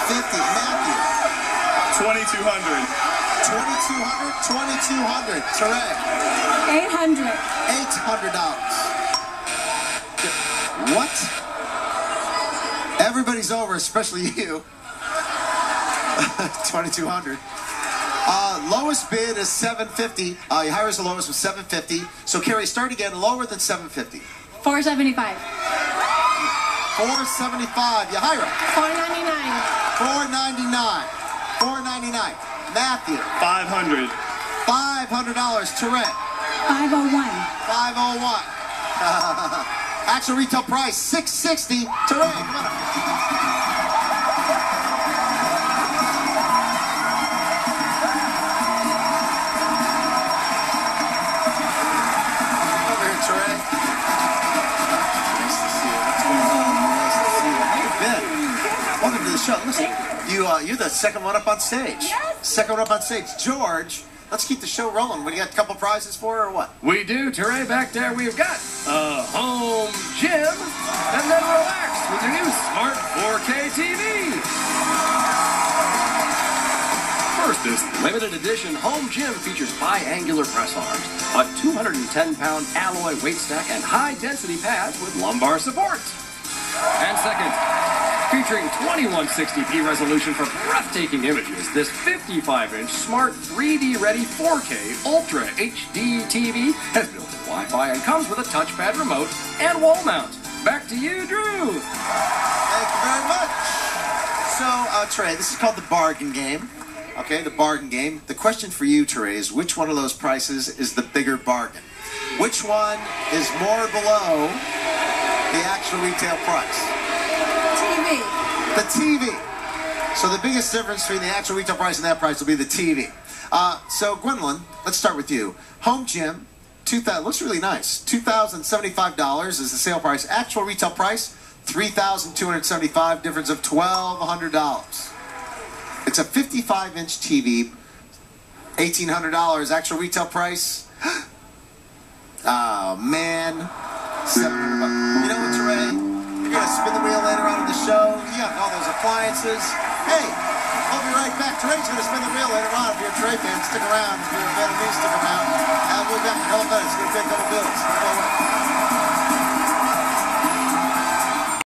Matthew. 2,200. 2,200. Teray. 800. $800. What? Everybody's over, especially you. 2,200. Lowest bid is $750. Yahira's the lowest with $750. So Carrie, start again. Lower than $750. $475. $475. Yahira. $499. $499. $499. Matthew. $500. $500. Teray. $501. $501. Actual retail price $660. Teray, come on up. Over here, Teray. Nice to see you. What's going on? Nice to see you. How you been? Welcome to the show. Listen, you're the second one up on stage. Yes. Second one up on stage. George, let's keep the show rolling. What, do you got a couple prizes for her or what? We do, Teray. Back there we've got a home gym, and then relax with your new smart 4K TV. First, this limited edition home gym features biangular press arms, a 210-pound alloy weight stack, and high-density pads with lumbar support. And second, featuring 2160p resolution for breathtaking images, this 55-inch smart 3D-ready 4K Ultra HD TV has built-in Wi-Fi and comes with a touchpad remote and wall mount. Back to you, Drew. Thank you very much. So, Teray, this is called the bargain game. Okay, the bargain game. The question for you, Teray, is which one of those prices is the bigger bargain? Which one is more below the actual retail price? TV. The TV. So the biggest difference between the actual retail price and that price will be the TV. So Gwendolyn, let's start with you. Home gym, looks really nice. $2,075 is the sale price. Actual retail price, $3,275. Difference of $1,200. It's a 55-inch TV. $1,800. Actual retail price. Oh man, $700. You know what, Teray? You're gonna spin the wheel later on in the show. You got all those appliances. Hey, I'll be right back. Teray's gonna spin the wheel later on. If you're a Teray fan, stick around. If you're a fan of me, stick around. And we'll be back in a couple minutes. It's gonna take a couple bills. Don't go away.